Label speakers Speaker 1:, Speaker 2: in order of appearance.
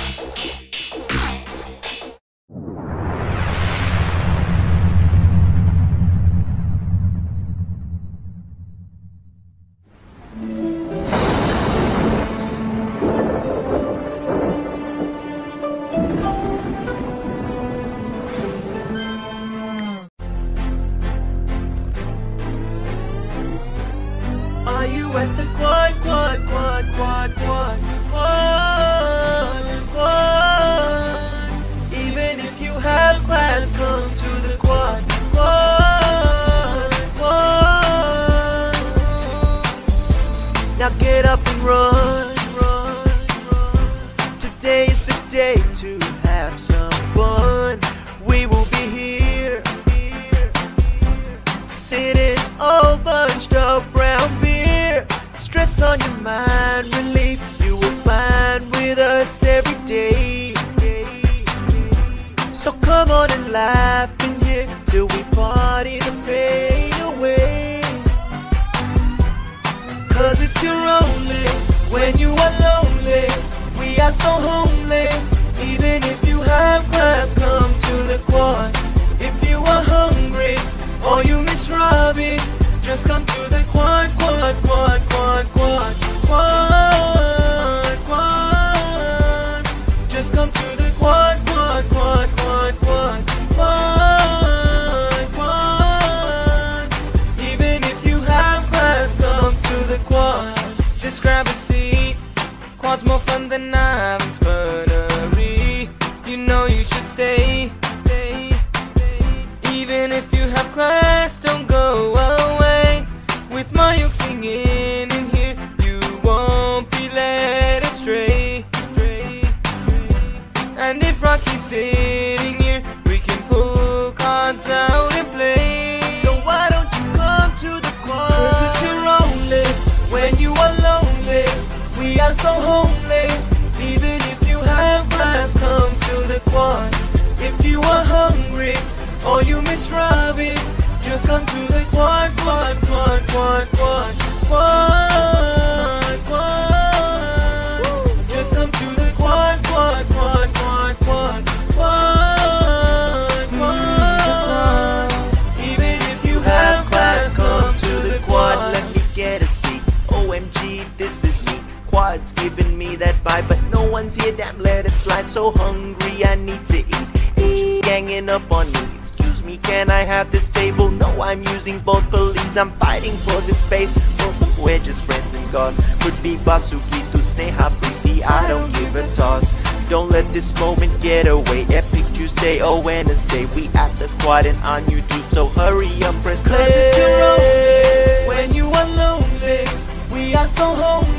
Speaker 1: Geetu, Priti, I don't give a toss. Don't let this moment get away. Epic Tuesday or Wednesday, we at the quad and on YouTube. So hurry up, press play. 'Cause it's your own when you are lonely. We are so home.